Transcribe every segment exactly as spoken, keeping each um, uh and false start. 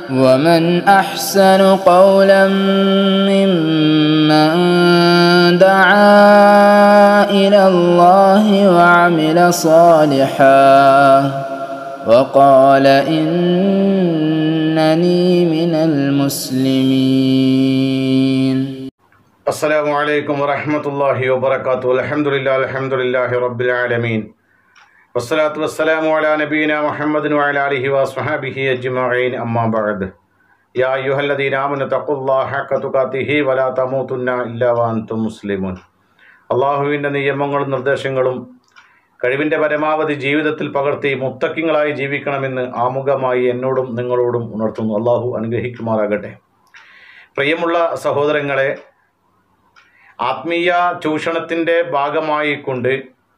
ومن أحسن قولا ممن دعا إلى الله وعمل صالحا وقال إنني من المسلمين. السلام عليكم ورحمة الله وبركاته. الحمد لله الحمد لله رب العالمين والصلاة والسلام على نبينا محمد وعلى آله وصحبه أجمعين. أما بعد يا أيها الذين آمنوا اتقوا الله حق تقاته ولا تموتن إلا وأنتم مسلمون. അള്ളാഹുവിൻ്റെ നിയമങ്ങളും നിർദ്ദേശങ്ങളും കഴിവിൻ്റെ പരമാവധി ജീവിതത്തിൽ പകർത്തി മുത്തക്കിങ്ങളായി ജീവിക്കണമെന്ന് ആമുഖമായി എന്നോടും നിങ്ങളോടും ഉണർത്തുന്നു. അള്ളാഹു അനുഗ്രഹിക്കുമാറാകട്ടെ. പ്രിയമുള്ള സഹോദരങ്ങളെ, ആത്മീയ ചൂഷണത്തിൻ്റെ ഭാഗമായി കൊണ്ട്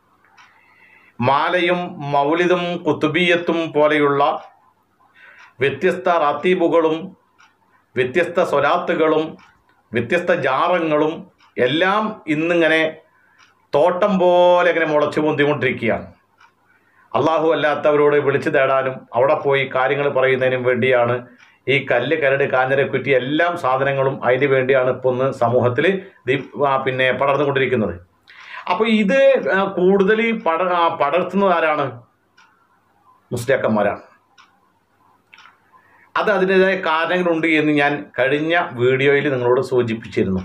മാലയും മൗലിദും കുത്തുബിയത്തും പോലെയുള്ള വ്യത്യസ്ത റാത്തീബുകളും വ്യത്യസ്ത സ്വലാത്തുകളും വ്യത്യസ്ത ജാറങ്ങളും എല്ലാം ഇന്നിങ്ങനെ തോട്ടം പോലെ ഇങ്ങനെ മുളച്ചു പൊന്തിക്കൊണ്ടിരിക്കുകയാണ്. അള്ളാഹു അല്ലാത്തവരോട് വിളിച്ചു തേടാനും അവിടെ പോയി കാര്യങ്ങൾ പറയുന്നതിനും വേണ്ടിയാണ് ഈ കല്ല് കരട് കാഞ്ഞിരക്കുറ്റി എല്ലാ സാധനങ്ങളും അതിന് വേണ്ടിയാണ് ഇപ്പോൾ ഒന്ന് സമൂഹത്തിൽ പിന്നെ പടർന്നുകൊണ്ടിരിക്കുന്നത്. അപ്പോൾ ഇത് കൂടുതൽ പട പടർത്തുന്നത് ആരാണ്? മുസ്ലിയാക്കന്മാരാണ്. അത് അതിൻ്റെതായ കാരണങ്ങളുണ്ട് എന്ന് ഞാൻ കഴിഞ്ഞ വീഡിയോയിൽ നിങ്ങളോട് സൂചിപ്പിച്ചിരുന്നു.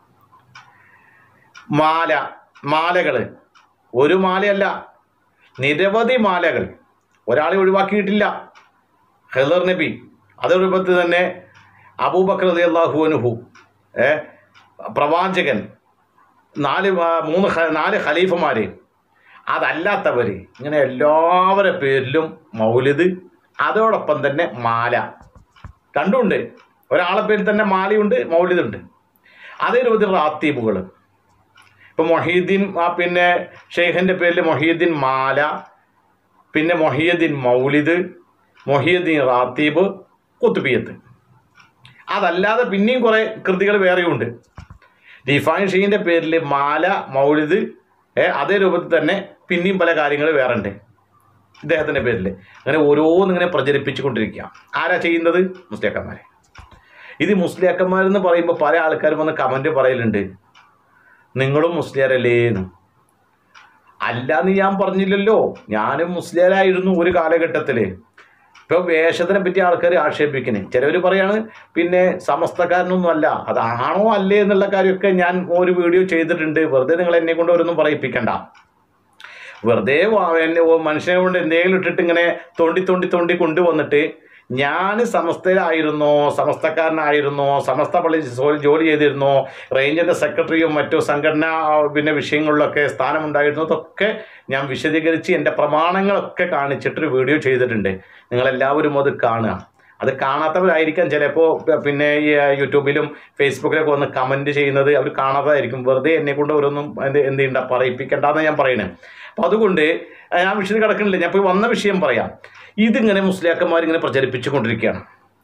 മാല മാലകൾ ഒരു മാലയല്ല, നിരവധി മാലകൾ ഒരാളെ ഒഴിവാക്കിയിട്ടില്ല. ഖിളർ നബി, അതോടൊപ്പം തന്നെ അബൂബക്കർ റളിയല്ലാഹു അൻഹു, ഏ പ്രവാചകൻ, നാല് മൂന്ന് നാല് ഖലീഫമാർ, അതല്ലാത്തവർ, ഇങ്ങനെ എല്ലാവരുടെ പേരിലും മൗലിദ്, അതോടൊപ്പം തന്നെ മാല രണ്ടുമുണ്ട്. ഒരാളെ പേരിൽ തന്നെ മാലയുണ്ട്, മൗലിദുണ്ട്. അതേ രൂപത്തിൽ റാത്തീബുകൾ. ഇപ്പോൾ മൊഹീദ്ദീൻ, പിന്നെ ഷെയ്ഖിൻ്റെ പേരിൽ മൊഹീദ്ദീൻ മാല, പിന്നെ മൊഹീദ്ദീൻ മൗലിദ്, മൊഹീദ്ദീൻ റാത്തീബ്, കുത്തുബിയത്ത്. അതല്ലാതെ പിന്നെയും കുറേ കൃതികൾ വേറെയുണ്ട്. റിഫാൻ ഷെയ്ഖിൻ്റെ പേരിൽ മാല, മൗലിദ്, അതേ രൂപത്തിൽ തന്നെ പിന്നെയും പല കാര്യങ്ങൾ വേറെ ഉണ്ട് ഇദ്ദേഹത്തിൻ്റെ പേരിൽ. അങ്ങനെ ഓരോന്നിങ്ങനെ പ്രചരിപ്പിച്ചുകൊണ്ടിരിക്കുക. ആരാ ചെയ്യുന്നത്? മുസ്ലിയാക്കന്മാരെ. ഇത് മുസ്ലിയാക്കന്മാരെന്ന് പറയുമ്പോൾ പല ആൾക്കാരും വന്ന് കമൻറ്റ് പറയലുണ്ട്, നിങ്ങളും മുസ്ലിയാരല്ലേന്ന്. അല്ലാന്ന് ഞാൻ പറഞ്ഞില്ലല്ലോ, ഞാനും മുസ്ലിയാരായിരുന്നു ഒരു കാലഘട്ടത്തിൽ. ഇപ്പോൾ വേഷത്തിനെ പറ്റി ആൾക്കാർ ആക്ഷേപിക്കുന്നത്, ചിലവർ പറയാണ് പിന്നെ സമസ്തക്കാരനൊന്നും അല്ല. അതാണോ അല്ലേ എന്നുള്ള കാര്യമൊക്കെ ഞാൻ ഒരു വീഡിയോ ചെയ്തിട്ടുണ്ട്. വെറുതെ നിങ്ങൾ എന്നെ കൊണ്ട് ഓരോന്നും പറയിപ്പിക്കണ്ട. വെറുതെ എന്നെ മനുഷ്യനെ കൊണ്ട് എന്തെങ്കിലും ഇട്ടിട്ട് ഇങ്ങനെ തോണ്ടി തോണ്ടി തോണ്ടി കൊണ്ടുവന്നിട്ട് ഞാൻ സമസ്തയിലായിരുന്നോ, സമസ്തക്കാരനായിരുന്നോ, സമസ്ത പള്ളി ജോലി ചെയ്തിരുന്നോ, റേഞ്ചിൻ്റെ സെക്രട്ടറിയും മറ്റു സംഘടനാ പിന്നെ വിഷയങ്ങളിലൊക്കെ സ്ഥാനമുണ്ടായിരുന്നു, അതൊക്കെ ഞാൻ വിശദീകരിച്ച് എൻ്റെ പ്രമാണങ്ങളൊക്കെ കാണിച്ചിട്ടൊരു വീഡിയോ ചെയ്തിട്ടുണ്ട്. നിങ്ങളെല്ലാവരും അത് കാണുക. അത് കാണാത്തവരായിരിക്കാം ചിലപ്പോൾ പിന്നെ ഈ യൂട്യൂബിലും ഫേസ്ബുക്കിലൊക്കെ വന്ന് കമൻറ്റ് ചെയ്യുന്നത്, അവർ കാണാത്തതായിരിക്കും. വെറുതെ എന്നെ കൊണ്ട് ഓരോന്നും എന്ത് എന്ത് ചെയ്യണ്ട, പറയിപ്പിക്കേണ്ടെന്ന് ഞാൻ പറയണേ. അപ്പോൾ അതുകൊണ്ട് ഞാൻ വിഷയം കിടക്കുന്നില്ല, ഞാൻ ഇപ്പോൾ വന്ന വിഷയം പറയാം. ഇതിങ്ങനെ മുസ്ലിയാക്കന്മാരിങ്ങനെ പ്രചരിപ്പിച്ചു കൊണ്ടിരിക്കുകയാണ്.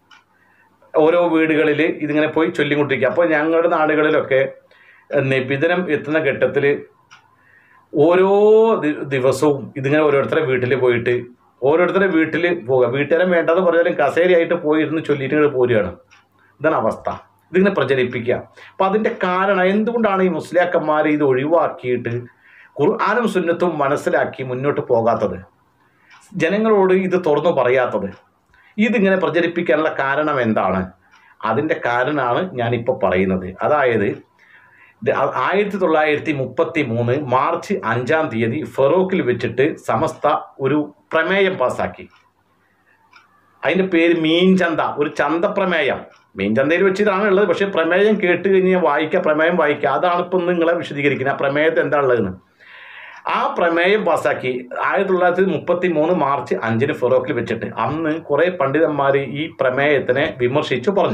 ഓരോ വീടുകളിൽ ഇതിങ്ങനെ പോയി ചൊല്ലിക്കൊണ്ടിരിക്കുക. അപ്പോൾ ഞങ്ങളുടെ നാടുകളിലൊക്കെ നബിദിനം എത്തുന്ന ഘട്ടത്തിൽ ഓരോ ദിവസവും ഇതിങ്ങനെ ഓരോരുത്തരുടെ വീട്ടിൽ പോയിട്ട് ഓരോരുത്തരുടെ വീട്ടിൽ പോകുക. വീട്ടുകാരൻ വേണ്ടെന്ന് പറഞ്ഞാലും കസേരയായിട്ട് പോയിരുന്ന് ചൊല്ലിയിട്ട് ഇങ്ങനെ പോരുകയാണ്. ഇതാണ് അവസ്ഥ. ഇതിങ്ങനെ പ്രചരിപ്പിക്കുക. അപ്പം അതിൻ്റെ കാരണം എന്തുകൊണ്ടാണ് ഈ മുസ്ലിയാക്കന്മാർ ഇത് ഒഴിവാക്കിയിട്ട് ഖുർആനും സുന്നത്തും മനസ്സിലാക്കി മുന്നോട്ട് പോകാത്തത്, ജനങ്ങളോട് ഇത് തുറന്നു പറയാത്തത്? ഇതിങ്ങനെ പ്രചരിപ്പിക്കാനുള്ള കാരണം എന്താണ്? അതിൻ്റെ കാരണമാണ് ഞാനിപ്പോൾ പറയുന്നത്. അതായത് ആയിരത്തി തൊള്ളായിരത്തി മുപ്പത്തി മൂന്ന് മാർച്ച് അഞ്ചാം തീയതി ഫറൂഖിൽ വെച്ചിട്ട് സമസ്ത ഒരു പ്രമേയം പാസ്സാക്കി. അതിൻ്റെ പേര് മീൻചന്ത, ഒരു ചന്തപ്രമേയം. മീൻചന്തയിൽ വെച്ചിട്ടാണ് ഉള്ളത്. പക്ഷേ പ്രമേയം കേട്ട് കഴിഞ്ഞാൽ വായിക്കുക, പ്രമേയം വായിക്കുക. അതാണ് ഇപ്പം നിങ്ങളെ വിശദീകരിക്കുന്നത്. ആ പ്രമേയത്തെ എന്താ ഉള്ളതെന്ന്. ആ പ്രമേയം പാസ്സാക്കി ആയിരത്തി തൊള്ളായിരത്തി മുപ്പത്തി മൂന്ന് മാർച്ച് അഞ്ചിന് ഫറൂഖിൽ വെച്ചിട്ട്. അന്ന് കുറേ പണ്ഡിതന്മാർ ഈ പ്രമേയത്തിനെ വിമർശിച്ചു പറഞ്ഞു.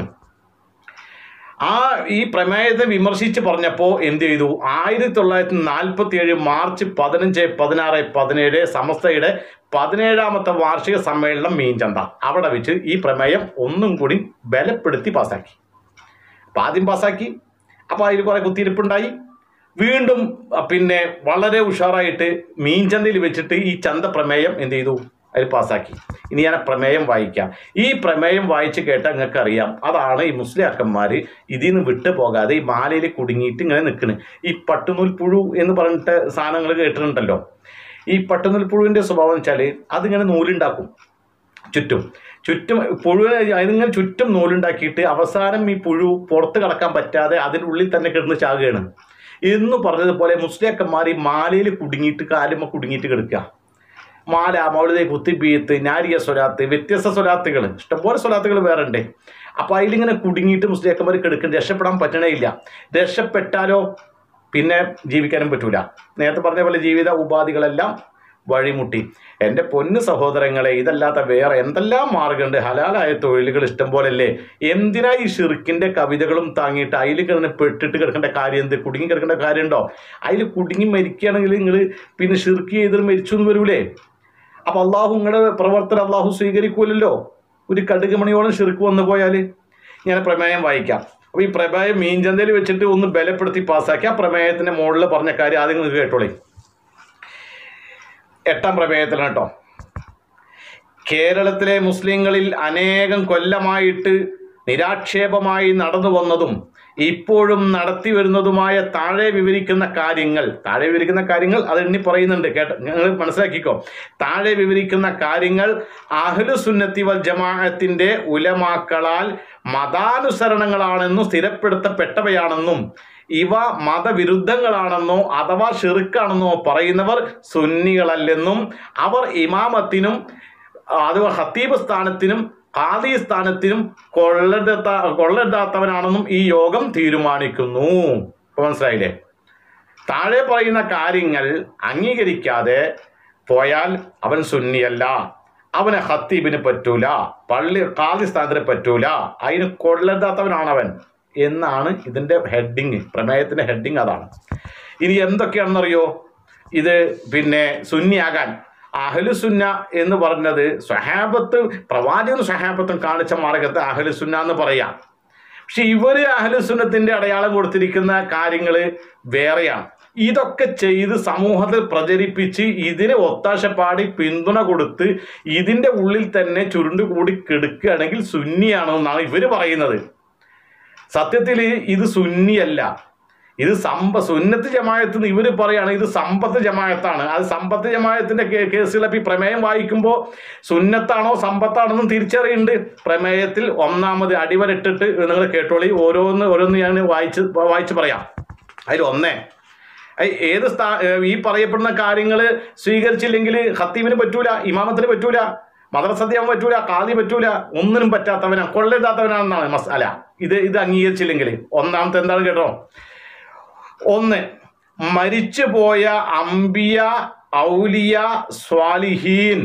ആ ഈ പ്രമേയത്തെ വിമർശിച്ച് പറഞ്ഞപ്പോൾ എന്ത് ചെയ്തു? ആയിരത്തി തൊള്ളായിരത്തി നാൽപ്പത്തി ഏഴ് മാർച്ച് പതിനഞ്ച് പതിനാറ് പതിനേഴ് സമസ്തയുടെ പതിനേഴാമത്തെ വാർഷിക സമ്മേളനം മീൻചന്ത, അവിടെ വെച്ച് ഈ പ്രമേയം ഒന്നും കൂടി ബലപ്പെടുത്തി പാസ്സാക്കി. അപ്പം ആദ്യം പാസ്സാക്കി, അപ്പോൾ അതിൽ കുറേ കുത്തിയിരിപ്പുണ്ടായി. വീണ്ടും പിന്നെ വളരെ ഉഷാറായിട്ട് മീൻചന്തയിൽ വെച്ചിട്ട് ഈ ചന്ത പ്രമേയം എന്ത് ചെയ്തു? അതിൽ പാസ്സാക്കി. ഇനി ഞാൻ പ്രമേയം വായിക്കാം. ഈ പ്രമേയം വായിച്ച് കേട്ടാൽ നിങ്ങൾക്ക് അറിയാം, അതാണ് ഈ മുസ്ലിയാക്കന്മാർ ഇതിൽ നിന്ന് വിട്ടു പോകാതെ ഈ മാലയിൽ കുടുങ്ങിയിട്ട് ഇങ്ങനെ നിൽക്കുന്നത്. ഈ പട്ടുനൂൽ പുഴു എന്ന് പറഞ്ഞിട്ട് സാധനങ്ങൾ കേട്ടിട്ടുണ്ടല്ലോ. ഈ പട്ടുനൂൽ പുഴുവിൻ്റെ സ്വഭാവം വെച്ചാൽ അതിങ്ങനെ നൂലുണ്ടാക്കും ചുറ്റും ചുറ്റും പുഴുവിനെ അതിങ്ങനെ ചുറ്റും നൂലുണ്ടാക്കിയിട്ട് അവസാനം ഈ പുഴു പുറത്ത് കടക്കാൻ പറ്റാതെ അതിൻ്റെ ഉള്ളിൽ തന്നെ കിടന്ന് ചാകുകയാണ് എന്ന് പറഞ്ഞതുപോലെ മുസ്ലിയാക്കന്മാർ ഈ മാലയിൽ കുടുങ്ങിയിട്ട് കാലുമ്മ കുടുങ്ങിയിട്ട് കിടക്കുക. മാല, മൗലിദ്, കുത്തിബീത്ത്, നാരിയ സ്വലാത്ത്, വ്യത്യസ്ത സ്വലാത്തുകൾ, ഇഷ്ടംപോലെ സ്വലാത്തുകൾ വേറെ ഉണ്ട്. അപ്പോൾ അതിലിങ്ങനെ കുടുങ്ങിയിട്ട് മുസ്ലിയാക്കന്മാർ കിടക്കും. രക്ഷപ്പെടാൻ പറ്റണേ ഇല്ല. രക്ഷപ്പെട്ടാലോ പിന്നെ ജീവിക്കാനും പറ്റൂല. നേരത്തെ പറഞ്ഞ പോലെ ജീവിത ഉപാധികളെല്ലാം വഴിമുട്ടി. എൻ്റെ പൊന്ന് സഹോദരങ്ങളെ, ഇതല്ലാത്ത വേറെ എന്തെല്ലാം മാർഗമുണ്ട്. ഹലാലായ തൊഴിലുകൾ ഇഷ്ടം പോലല്ലേ. എന്തിനാ ഈ ഷിർക്കിൻ്റെ കവിതകളും താങ്ങിയിട്ട് അതിൽ കിടന്ന് പെട്ടിട്ട് കിടക്കേണ്ട കാര്യം എന്ത്? കുടുങ്ങി കിടക്കേണ്ട കാര്യമുണ്ടോ? അതിൽ കുടുങ്ങി മരിക്കുകയാണെങ്കിൽ നിങ്ങൾ പിന്നെ ഷിർക്ക് ചെയ്ത് മരിച്ചു എന്ന് വരൂലേ? അപ്പോൾ അള്ളാഹു നിങ്ങളുടെ പ്രവർത്തനം അള്ളാഹു സ്വീകരിക്കൂലല്ലോ. ഒരു കടുക് മണിയോളം ഷിർക്ക് വന്നു പോയാൽ. ഞാൻ പ്രമേയം വായിക്കാം. അപ്പോൾ ഈ പ്രമേയം മീൻചന്തയിൽ വെച്ചിട്ട് ഒന്ന് ബലപ്പെടുത്തി പാസ്സാക്കി. ആ പ്രമേയത്തിൻ്റെ മുകളിൽ പറഞ്ഞ കാര്യം ആദ്യം നിങ്ങൾക്ക് കേട്ടോളേ. എട്ടാം പ്രമേയത്തിലാണ് കേട്ടോ. കേരളത്തിലെ മുസ്ലിങ്ങളിൽ അനേകം കൊല്ലമായിട്ട് നിരാക്ഷേപമായി നടന്നു വന്നതും ഇപ്പോഴും നടത്തി വരുന്നതുമായ താഴെ വിവരിക്കുന്ന കാര്യങ്ങൾ താഴെ വിവരിക്കുന്ന കാര്യങ്ങൾ അത് എണ്ണി പറയുന്നുണ്ട്, കേട്ട നിങ്ങൾ മനസ്സിലാക്കിക്കോ. താഴെ വിവരിക്കുന്ന കാര്യങ്ങൾ അഹ്ലു സുന്നത്തി വൽ ജമാഅത്തിന്റെ ഉലമാക്കളാൽ മതാനുസരണങ്ങളാണെന്നും സ്ഥിരപ്പെടുത്തപ്പെട്ടവയാണെന്നും ഇവ മതവിരുദ്ധങ്ങളാണെന്നോ അഥവാ ഷിർക്കാണെന്നോ പറയുന്നവർ സുന്നികളല്ലെന്നും അവർ ഇമാമത്തിനും അഥവാ ഖത്തീബ് സ്ഥാനത്തിനും ഖാദി സ്ഥാനത്തിനും കൊള്ളരുതാ കൊള്ളരുതാത്തവനാണെന്നും ഈ യോഗം തീരുമാനിക്കുന്നു. ഇപ്പോൾ മനസ്സിലായില്ലേ? താഴെ പറയുന്ന കാര്യങ്ങൾ അംഗീകരിക്കാതെ പോയാൽ അവൻ സുന്നിയല്ല, അവന് ഖത്തീബിന് പറ്റൂല, പള്ളി ഖാദി സ്ഥാനത്തിന് പറ്റൂല, അതിന് കൊള്ളരുതാത്തവനാണവൻ എന്നാണ് ഇതിൻ്റെ ഹെഡിങ്. പ്രമേയത്തിൻ്റെ ഹെഡിങ് അതാണ്. ഇനി എന്തൊക്കെയാണെന്നറിയോ? ഇത് പിന്നെ സുന്നിയാകാൻ അഹ്ലു സുന്ന എന്ന് പറഞ്ഞത് സ്വഹാബത്ത് പ്രവാചകനും സ്വഹാബത്തും കാണിച്ച മാർഗത്തെ അഹ്ലു സുന്ന എന്ന് പറയാം. പക്ഷെ ഇവർ അഹ്ലു സുന്നത്തിൻ്റെ അടയാളം കൊടുത്തിരിക്കുന്ന കാര്യങ്ങൾ വേറെയാണ്. ഇതൊക്കെ ചെയ്ത് സമൂഹത്തിൽ പ്രചരിപ്പിച്ച് ഇതിന് ഒത്താശപ്പാടി പിന്തുണ കൊടുത്ത് ഇതിൻ്റെ ഉള്ളിൽ തന്നെ ചുരുണ്ടുകൂടി കിടക്കുകയാണെങ്കിൽ സുന്നിയാണെന്നാണ് ഇവർ പറയുന്നത്. സത്യത്തിൽ ഇത് സുന്നിയല്ല, ഇത് സമ്പ സുന്നത്ത് ജമാഅത്ത് ഇവർ പറയുകയാണ് ഇത് സമ്പത്ത് ജമാഅത്താണ്. അത് സമ്പത്ത് ജമാഅത്തിൻ്റെ കേസുകളൊക്കെ ഈ പ്രമേയം വായിക്കുമ്പോൾ സുന്നത്താണോ സമ്പത്താണെന്നും തിരിച്ചറിയുന്നുണ്ട്. പ്രമേയത്തിൽ ഒന്നാമത് അടിവരട്ടിട്ട് നിങ്ങൾ കേട്ടോളി. ഓരോന്ന് ഓരോന്ന് ഞാൻ വായിച്ച് വായിച്ച് പറയാം. അതിൽ ഒന്നേ, ഏത് സ്ഥാ ഈ പറയപ്പെടുന്ന കാര്യങ്ങൾ സ്വീകരിച്ചില്ലെങ്കിൽ ഖത്തീബിന് പറ്റൂല, ഇമാമത്തിന് പറ്റൂല, മദ്രസദ്ധ്യാൻ പറ്റൂല, ഖാദി പറ്റൂല, ഒന്നിനും പറ്റാത്തവനാ, കൊള്ളരുതാത്തവനാണെന്നാണ് മസാല. ഇത് ഇത് അംഗീകരിച്ചില്ലെങ്കിൽ ഒന്നാമത്തെ എന്താണ് കേട്ടോ? ഒന്ന്, മരിച്ചുപോയ അംബിയ, ഔലിയ, സ്വാലിഹീൻ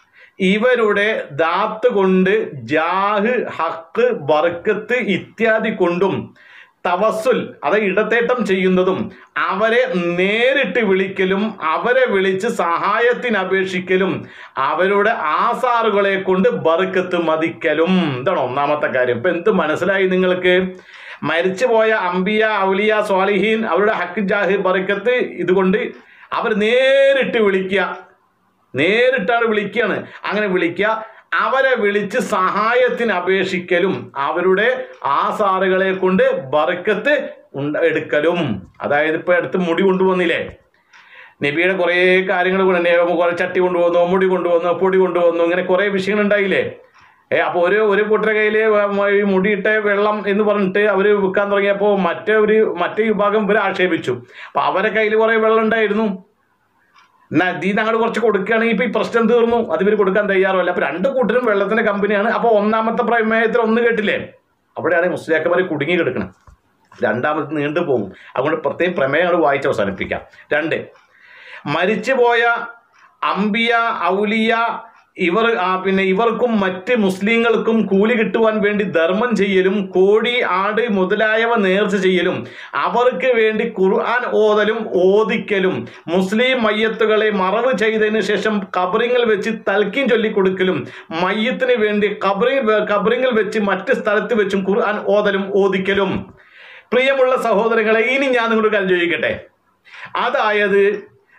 ഇവരുടെ ദാത്ത് കൊണ്ട് ജാഹ്, ഹക്ക്, ബർക്കത്ത് ഇത്യാദി കൊണ്ടും തവസ്സുൽ അത് ഇടത്തേട്ടം ചെയ്യുന്നതും അവരെ നേരിട്ട് വിളിക്കലും അവരെ വിളിച്ച് സഹായത്തിന് അപേക്ഷിക്കലും അവരുടെ ആസാറുകളെ കൊണ്ട് ബർക്കത്ത് മതിക്കലും. ഇതാണ് ഒന്നാമത്തെ കാര്യം. ഇപ്പം എന്ത് മനസ്സിലായി നിങ്ങൾക്ക്? മരിച്ചുപോയ അംബിയ, ഔലിയ, സ്വാലിഹീൻ അവരുടെ ഹക്ക്, ജാഹ്, ബർക്കത്ത് ഇതുകൊണ്ട് അവർ നേരിട്ട് വിളിക്കുക, നേരിട്ടാണ് വിളിക്കുകയാണ്. അങ്ങനെ വിളിക്കുക, അവരെ വിളിച്ച് സഹായത്തിന് അപേക്ഷിക്കലും അവരുടെ ആസാറുകളെ കൊണ്ട് ബർക്കത്ത് എടുക്കലും. അതായത് ഇപ്പോൾ അടുത്ത് മുടി കൊണ്ടുവന്നില്ലേ, നബിയുടെ കുറേ കാര്യങ്ങൾ കൊണ്ട് കുറേ ചട്ടി കൊണ്ടുവന്നു, മുടി കൊണ്ടുവന്നു, പൊടി കൊണ്ടുവന്നു, ഇങ്ങനെ കുറേ വിഷയങ്ങൾ ഉണ്ടായില്ലേ. ഏ അപ്പോൾ ഒരു ഒരു കൂട്ടരുടെ കയ്യിൽ മുടിയിട്ട വെള്ളം എന്ന് പറഞ്ഞിട്ട് അവർ വിൽക്കാൻ തുടങ്ങിയപ്പോൾ മറ്റേ ഒരു മറ്റേ വിഭാഗം ഇവർ ആക്ഷേപിച്ചു. അപ്പം അവരെ കയ്യിൽ കുറേ വെള്ളം ഉണ്ടായിരുന്നു. എന്നാൽ ഇതിൽ അങ്ങോട്ട് കുറച്ച് കൊടുക്കുകയാണെങ്കിൽ ഇപ്പോൾ ഈ പ്രശ്നം തീർന്നു. അത് ഇവർ കൊടുക്കാൻ തയ്യാറുമല്ല. അപ്പോൾ രണ്ട് കൂട്ടരും വെള്ളത്തിൻ്റെ കമ്പനിയാണ്. അപ്പോൾ ഒന്നാമത്തെ പ്രമേയത്തിൽ ഒന്ന് കേട്ടില്ലേ, അവിടെയാണ് മുസ്ലിയാക്കന്മാർ കുടുങ്ങി കിടക്കണം. രണ്ടാമത് നീണ്ടു പോകും. അതുകൊണ്ട് പ്രത്യേകം പ്രമേയങ്ങൾ വായിച്ച് അവസാനിപ്പിക്കാം. രണ്ട്, മരിച്ചുപോയ അംബിയ, ഔലിയ ഇവർ പിന്നെ ഇവർക്കും മറ്റ് മുസ്ലിങ്ങൾക്കും കൂലി കിട്ടുവാൻ വേണ്ടി ധർമ്മം ചെയ്യലും കോടി, ആട് മുതലായവ നേർച്ച ചെയ്യലും അവർക്ക് വേണ്ടി ഖുർആൻ ഓതലും ഓദിക്കലും മുസ്ലിം മയ്യത്തുകളെ മറവ് ചെയ്തതിനു ശേഷം ഖബറിങ്ങൾ വെച്ച് തൽക്കീൻ ചൊല്ലിക്കൊടുക്കലും മയ്യത്തിന് വേണ്ടി ഖബറി ഖബറിങ്ങൾ വെച്ച് മറ്റ് സ്ഥലത്ത് വെച്ചും ഖുർആൻ ഓതലും ഓദിക്കലും. പ്രിയമുള്ള സഹോദരങ്ങളെ, ഇനി ഞാൻ നിങ്ങളോട് കാര്യം ചോദിക്കട്ടെ. അതായത്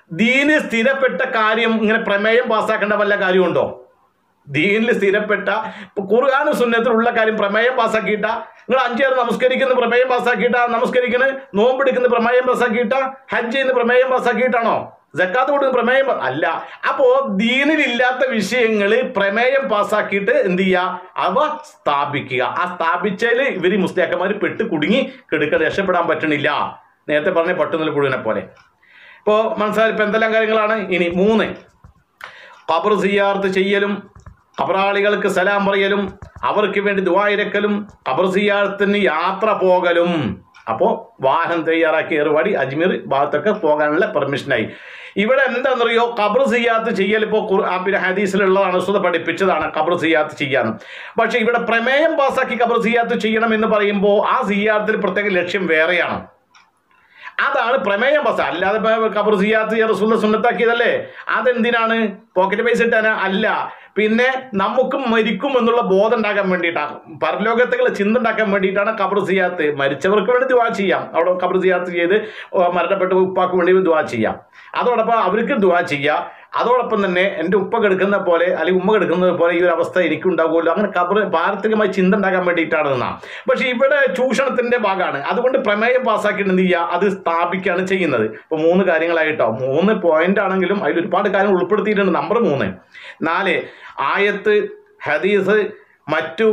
ദീന് സ്ഥിരപ്പെട്ട കാര്യം ഇങ്ങനെ പ്രമേയം പാസ്സാക്കേണ്ട വല്ല കാര്യമുണ്ടോ? ദീനിൽ സ്ഥിരപ്പെട്ട ഖുർആനും സുന്നത്തിലുള്ള കാര്യം പ്രമേയം പാസ്സാക്കിയിട്ടാ? നിങ്ങൾ അഞ്ചേരം നമസ്കരിക്കുന്ന പ്രമേയം പാസ്സാക്കിയിട്ടാ നമസ്കരിക്കുന്നത്? നോമ്പെടുക്കുന്ന പ്രമേയം പാസ്സാക്കിയിട്ടാ? ഹജ്ജ് ചെയ്യുന്ന പ്രമേയം പാസ്സാക്കിയിട്ടാണോ? സക്കാത്ത് കൊടുക്കുന്ന പ്രമേയം അല്ല. അപ്പോ ദീനിലില്ലാത്ത വിഷയങ്ങൾ പ്രമേയം പാസ്സാക്കിയിട്ട് എന്ത് ചെയ്യുക? അവ സ്ഥാപിക്കുക. ആ സ്ഥാപിച്ചതിൽ ഇവർ മുസ്ലിയാക്കന്മാർ പെട്ട് കുടുങ്ങി കെടുക്ക രക്ഷപ്പെടാൻ പറ്റണില്ല. നേരത്തെ പറഞ്ഞ പട്ടുന്നൽ പുഴുവിനെ പോലെ. ഇപ്പോൾ മനസ്സിലായി ഇപ്പം എന്തെല്ലാം കാര്യങ്ങളാണ്. ഇനി മൂന്ന്, ഖബർ സിയാറത്ത് ചെയ്യലും ഖബറാളികൾക്ക് സലാം പറയലും അവർക്ക് വേണ്ടി ദുആ ഇരക്കലും ഖബർ സിയാറത്തിന് യാത്ര പോകലും. അപ്പോൾ വാഹനം തയ്യാറാക്കി ഏറുവാടി അജ്മീർ ഭാഗത്തൊക്കെ പോകാനുള്ള പെർമിഷനായി. ഇവിടെ എന്താണെന്നറിയോ? ഖബർ സിയാറത്ത് ചെയ്യൽ ഇപ്പോൾ പിന്നെ ഹദീസിലുള്ളതാണ്, സുധ പഠിപ്പിച്ചതാണ് ഖബർ സിയാറത്ത് ചെയ്യാനും. പക്ഷേ ഇവിടെ പ്രമേയം പാസ്സാക്കി ഖബർ സിയാറത്ത് ചെയ്യണം എന്ന് പറയുമ്പോൾ ആ സിയാറത്തിൽ പ്രത്യേക ലക്ഷ്യം വേറെയാണ്. അതാണ് പ്രമേയം പാസ്. അല്ലാതെ ഖബർ സിയാറത്ത് റസൂൽ സുന്നത്താക്കിയതല്ലേ? അതെന്തിനാണ്? പോക്കറ്റ് പൈസ ഇട്ടാനാ? അല്ല. പിന്നെ നമുക്കും മരിക്കും എന്നുള്ള ബോധം ഉണ്ടാക്കാൻ വേണ്ടിയിട്ടാണ്, പരലോകത്തുള്ള ചിന്ത ഉണ്ടാക്കാൻ വേണ്ടിയിട്ടാണ് ഖബർ സിയാറത്ത്. മരിച്ചവർക്ക് വേണ്ടി ദുആ ചെയ്യാം, അവിടെ ഖബർ സിയാറത്ത് ചെയ്ത് മരണപ്പെട്ട ഉപ്പാക്ക് വേണ്ടി ദുആ ചെയ്യാം. അതോടൊപ്പം അവർക്ക് ദുആ ചെയ്യാം. അതോടൊപ്പം തന്നെ എൻ്റെ ഉപ്പ കെടുക്കുന്ന പോലെ അല്ലെങ്കിൽ ഉമ്മ കെടുക്കുന്നത് പോലെ ഈ ഒരു അവസ്ഥ എനിക്കുണ്ടാകുമല്ലോ, അങ്ങനെ ഖബർ പാരത്രികമായി ചിന്ത ഉണ്ടാക്കാൻ വേണ്ടിയിട്ടാണ് എന്നാണ്. പക്ഷേ ഇവിടെ ചൂഷണത്തിൻ്റെ ഭാഗമാണ്. അതുകൊണ്ട് പ്രമേയം പാസ്സാക്കിയിട്ട് എന്ത് ചെയ്യുക? അത് സ്ഥാപിക്കുകയാണ് ചെയ്യുന്നത്. ഇപ്പോൾ മൂന്ന് കാര്യങ്ങളായിട്ടോ, മൂന്ന് പോയിന്റ് ആണെങ്കിലും അതിൽ ഒരുപാട് കാര്യങ്ങൾ ഉൾപ്പെടുത്തിയിട്ടുണ്ട്. നമ്പർ മൂന്ന്. നാല്, ആയത്ത്, ഹദീസ്, മറ്റു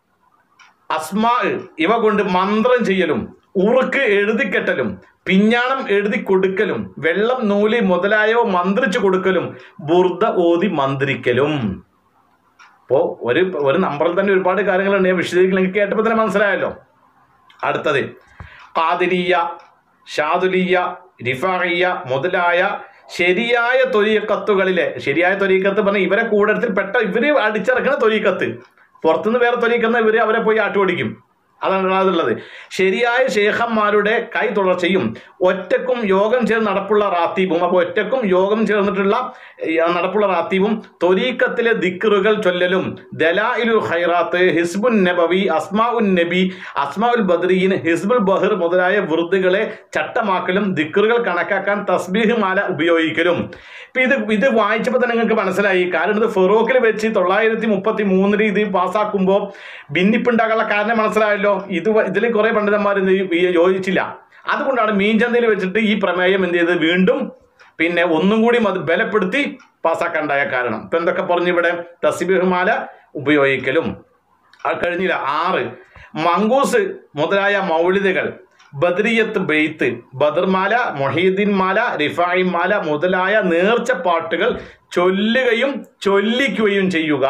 അസ്മാ ഇവ കൊണ്ട് മന്ത്രം ചെയ്യലും ഉറുക്ക് എഴുതിക്കെട്ടലും പിഞ്ഞാണം എഴുതി കൊടുക്കലും വെള്ളം നൂല് മുതലായവ മന്ത്രിച്ചു കൊടുക്കലും ബുർദ ഓതി മന്ത്രിക്കലും. അപ്പോൾ ഒരു ഒരു നമ്പറിൽ തന്നെ ഒരുപാട് കാര്യങ്ങളുണ്ട്. ഞാൻ വിശദീകരിക്കണമെങ്കിൽ കേട്ടപ്പോൾ തന്നെ മനസ്സിലായല്ലോ. അടുത്തത്, ഖാദിരിയ, ഷാദുലിയ, റിഫാഇയ മുതലായ ശരിയായ തൊരീക്കത്തുകളിലെ, ശരിയായ തൊരീക്കത്ത് പറഞ്ഞാൽ ഇവരെ കൂടത്തിൽ പെട്ട ഇവര് അടിച്ചിറക്കുന്ന തൊരീക്കത്ത്, പുറത്തുനിന്ന് വേറെ തൊരീക്കുന്ന ഇവര് അവരെ പോയി ആട്ടുപടിക്കും. അതാണ് അതുള്ളത്. ശരിയായ ശേഖന്മാരുടെ കൈ തുടർച്ചയും ഒറ്റക്കും യോഗം ചേർന്ന് നടപ്പുള്ള റാത്തീബും. അപ്പോൾ ഒറ്റക്കും യോഗം ചേർന്നിട്ടുള്ള നടപ്പുള്ള റാത്തീബും തൊരീക്കത്തിലെ ദിക്റുകൾ ചൊല്ലലും ദലായിലുൽ ഖൈറാത്ത്, ഹിസ്ബുൻ നബവി, അസ്മാഉൻ നബി, അസ്മാഉൽ ബദ്രീൻ, ഹിസ്ബുൽ ബഹർ മുതലായ വൃദ്ദുകളെ ചട്ടമാക്കലും ദിക്റുകൾ കണക്കാക്കാൻ തസ്ബീഹ് മാല ഉപയോഗിക്കലും. ഇപ്പം ഇത് ഇത് വായിച്ചപ്പോൾ തന്നെ നിങ്ങൾക്ക് മനസ്സിലായി. കാരണം ഇത് ഫെറോക്കിൽ വെച്ച് തൊള്ളായിരത്തി മുപ്പത്തി മൂന്നിൽ ഇത് പാസ്സാക്കുമ്പോൾ ഭിന്നിപ്പുണ്ടാകാനുള്ള കാരണം മനസ്സിലായല്ലോ. ഇത് ഇതിൽ കുറെ പണ്ഡിതന്മാർ യോജിച്ചില്ല. അതുകൊണ്ടാണ് മീൻചന്തയിൽ വെച്ചിട്ട് ഈ പ്രമേയം എന്ത് ചെയ്ത് വീണ്ടും പിന്നെ ഒന്നും കൂടി അത് ബലപ്പെടുത്തി പാസ്സാക്കാണ്ടായ കാരണം. ഇപ്പം എന്തൊക്കെ പറഞ്ഞു ഇവിടെ? തസ്ബീഹ് മാല ഉപയോഗിക്കലും. അത് കഴിഞ്ഞില്ല. ആറ്, മങ്കൂസ് മുതലായ മൗലിദുകൾ, ബദ്രിയത്ത് ബെയ്ത്ത്, ബദർമാല, മൊഹീദ്ദീൻ മാല, റിഫായി മാല മുതലായ നേർച്ച പാട്ടുകൾ ചൊല്ലുകയും ചൊല്ലിക്കുകയും ചെയ്യുക.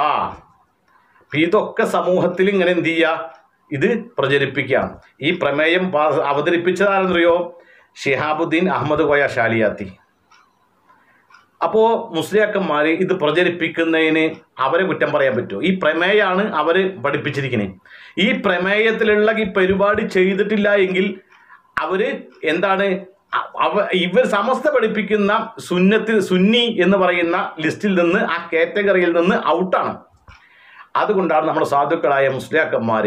ഇതൊക്കെ സമൂഹത്തിൽ ഇങ്ങനെ എന്ത് ചെയ്യുക? ഇത് പ്രചരിപ്പിക്കാം. ഈ പ്രമേയം അവതരിപ്പിച്ചതാണെന്നറിയോ? ഷിഹാബുദ്ദീൻ അഹമ്മദ് കോയ ഷാലിയാത്തി. അപ്പോൾ മുസ്ലിയാക്കന്മാർ ഇത് പ്രചരിപ്പിക്കുന്നതിന് അവരെ കുറ്റം പറയാൻ പറ്റുമോ? ഈ പ്രമേയമാണ് അവർ പഠിപ്പിച്ചിരിക്കുന്നത്. ഈ പ്രമേയത്തിലുള്ള ഈ പരിപാടി ചെയ്തിട്ടില്ല എങ്കിൽ അവർ എന്താണ്? അവ ഇവർ സമസ്ത പഠിപ്പിക്കുന്ന സുന്നത്തിൽ സുന്നി എന്ന് പറയുന്ന ലിസ്റ്റിൽ നിന്ന്, ആ കാറ്റഗറിയിൽ നിന്ന് ഔട്ടാണ്. അതുകൊണ്ടാണ് നമ്മുടെ സാധുക്കളായ മുസ്ലിയാക്കന്മാർ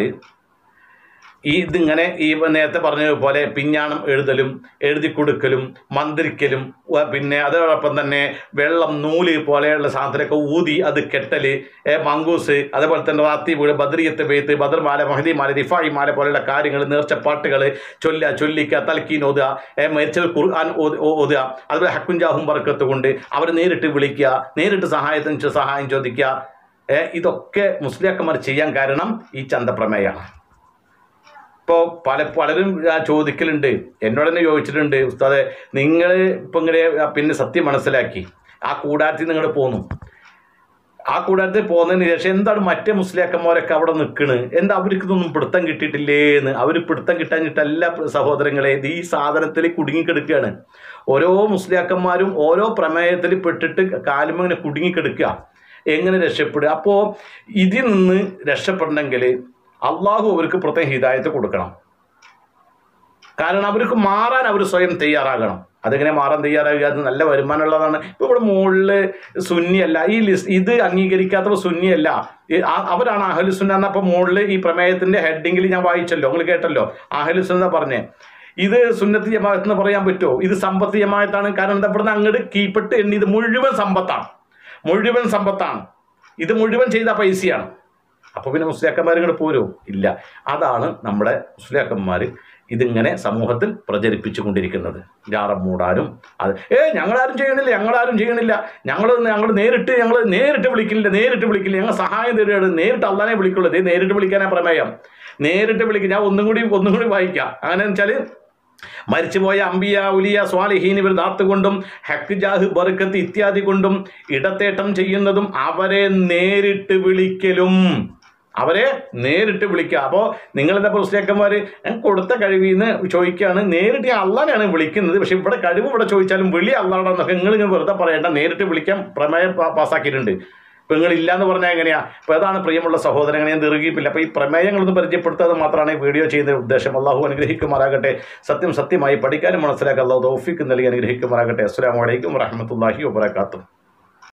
ഈ ഇതിങ്ങനെ ഈ നേരത്തെ പറഞ്ഞതുപോലെ പിഞ്ഞാണം എഴുതലും എഴുതി കൊടുക്കലും മന്ത്രിക്കലും പിന്നെ അതോടൊപ്പം തന്നെ വെള്ളം നൂല് പോലെയുള്ള സാധനമൊക്കെ ഊതി അത് കെട്ടല്, മങ്കൂസ്, അതേപോലെ തന്നെ റാത്തീബ്, ബദ്രിയത്ത് ബെയ്ത്ത്, ബദർമാല, മഹദി മാല, റിഫായി മാല പോലെയുള്ള കാര്യങ്ങൾ, നേർച്ചപ്പാട്ടുകൾ ചൊല്ല ചൊല്ലിക്കുക, തൽക്കീൻ ഓതുക, മരിച്ചവർ ഖുർആൻ ഓതുക, അതുപോലെ ഹക്കുഞ്ചാഹും ബർക്കത്ത് കൊണ്ട് അവരെ നേരിട്ട് വിളിക്കുക, നേരിട്ട് സഹായത്തിന് സഹായം ചോദിക്കുക. ഇതൊക്കെ മുസ്ലിയാക്കന്മാർ ചെയ്യാൻ കാരണം ഈ ചന്തപ്രമേയമാണ്. ഇപ്പോൾ പല പലരും ചോദിക്കലുണ്ട്, എന്നോട് തന്നെ ചോദിച്ചിട്ടുണ്ട്, ഉസ്താദെ നിങ്ങൾ ഇപ്പം ഇങ്ങനെ പിന്നെ സത്യം മനസ്സിലാക്കി ആ കൂടാരത്തിൽ നിങ്ങൾ പോന്നു, ആ കൂടാരത്തിൽ പോകുന്നതിന് ശേഷം എന്താണ് മറ്റേ മുസ്ലിയാക്കന്മാരൊക്കെ അവിടെ നിൽക്കുന്നത്, എന്താ അവർക്ക് ഇതൊന്നും പിടുത്തം കിട്ടിയിട്ടില്ലേ എന്ന്. അവർ പിടുത്തം കിട്ടാഞ്ഞിട്ടല്ല സഹോദരങ്ങളെ, ഈ സാധനത്തിൽ കുടുങ്ങിക്കെടുക്കുകയാണ്. ഓരോ മുസ്ലിയാക്കന്മാരും ഓരോ പ്രമേയത്തിൽ പെട്ടിട്ട് കാലുമിങ്ങനെ കുടുങ്ങിക്കെടുക്കുക. എങ്ങനെ രക്ഷപ്പെടുക? അപ്പോൾ ഇതിൽ നിന്ന് രക്ഷപ്പെടണമെങ്കിൽ അള്ളാഹു അവർക്ക് പ്രത്യേക ഹിദായത്ത് കൊടുക്കണം. കാരണം അവർക്ക് മാറാൻ അവർ സ്വയം തയ്യാറാകണം. അതെങ്ങനെ മാറാൻ തയ്യാറാകുക? അത് നല്ല വരുമാനമുള്ളതാണ്. ഇപ്പോൾ ഇവിടെ മുകളിൽ സുന്നിയല്ല, ഈ ലിസ്റ്റ് ഇത് അംഗീകരിക്കാത്തവർ സുന്നിയല്ല, അവരാണ് അഹ്ലുസുന്ന. എന്നപ്പോൾ മുകളിൽ ഈ പ്രമേയത്തിൻ്റെ ഹെഡിങ്ങിൽ ഞാൻ വായിച്ചല്ലോ, നിങ്ങൾ കേട്ടല്ലോ, അഹ്ലുസുന്ന പറഞ്ഞേ. ഇത് സുന്നത്ത് ജമാഅത്ത് എന്ന് പറയാൻ പറ്റുമോ? ഇത് സമ്പത്ത് ജമാഅത്താണ്. കാരണം എന്താ, ഇവിടുന്ന് അങ്ങോട്ട് കീപ്പിട്ട് എണ്ണി ഇത് മുഴുവൻ സമ്പത്താണ്, മുഴുവൻ സമ്പത്താണ്. ഇത് മുഴുവൻ ചെയ്ത പൈസയാണ്. അപ്പോൾ പിന്നെ മുസ്ലിയാക്കന്മാർ ഇങ്ങോട്ട് പോരോ? ഇല്ല. അതാണ് നമ്മുടെ മുസ്ലിയാക്കന്മാർ ഇതിങ്ങനെ സമൂഹത്തിൽ പ്രചരിപ്പിച്ചു കൊണ്ടിരിക്കുന്നത്. ജാറം മൂടാനും അത് ഏ ഞങ്ങളാരും ചെയ്യണില്ല, ഞങ്ങളാരും ചെയ്യണില്ല, ഞങ്ങൾ ഞങ്ങൾ നേരിട്ട് ഞങ്ങൾ നേരിട്ട് വിളിക്കില്ല, നേരിട്ട് വിളിക്കില്ല, ഞങ്ങൾ സഹായം തരികയാണ്, നേരിട്ട് അള്ളാനെ വിളിക്കുള്ളൂ. ഇതേ നേരിട്ട് വിളിക്കാനാ പ്രമേയം, നേരിട്ട് വിളിക്കും. ഞാൻ ഒന്നും കൂടി ഒന്നും കൂടി വായിക്കാം. അങ്ങനെ വെച്ചാൽ മരിച്ചുപോയ അംബിയ, ഉലിയ, സ്വാലിഹീൻ ഇവർ ദാത്ത് കൊണ്ടും ഹക്ക്, ജാഹ്, ബർക്കത്ത് ഇത്യാദി കൊണ്ടും ഇടത്തേട്ടം ചെയ്യുന്നതും അവരെ നേരിട്ട് വിളിക്കലും, അവരെ നേരിട്ട് വിളിക്കുക. അപ്പോൾ നിങ്ങളെന്താ മുസ്ലിയാക്കന്മാർ ഞാൻ കൊടുത്ത കഴിവിന്ന് ചോദിക്കുകയാണ്, നേരിട്ട് അള്ളാനെയാണ് വിളിക്കുന്നത്. പക്ഷെ ഇവിടെ കഴിവ് ഇവിടെ ചോദിച്ചാലും വിളി അള്ളാണെന്നൊക്കെ നിങ്ങൾ ഇങ്ങനെ വെറുതെ പറയേണ്ട, നേരിട്ട് വിളിക്കാൻ പ്രമേയം പാസ്സാക്കിയിട്ടുണ്ട്. ഇപ്പോൾ നിങ്ങളില്ല എന്ന് പറഞ്ഞാൽ എങ്ങനെയാണ്? അപ്പോൾ അതാണ് പ്രിയമുള്ള സഹോദരങ്ങളെ, ഞാൻ ദീർഘിപ്പില്ല. അപ്പോൾ ഈ പ്രമേയങ്ങളൊന്നും പരിചയപ്പെടുത്താതെ മാത്രമാണ് ഈ വീഡിയോ ചെയ്യുന്ന ഉദ്ദേശം. അള്ളാഹു അനുഗ്രഹിക്കുമാറാകട്ടെ. സത്യം സത്യമായി പഠിക്കാനും മനസ്സിലാക്കാൻ അള്ളാഹു തൗഫീഖ് നൽകി അനുഗ്രഹിക്കുമാറാകട്ടെ. അസ്സലാമു അലൈക്കും വറഹ്മത്തുള്ളാഹി വബറകാതുഹു.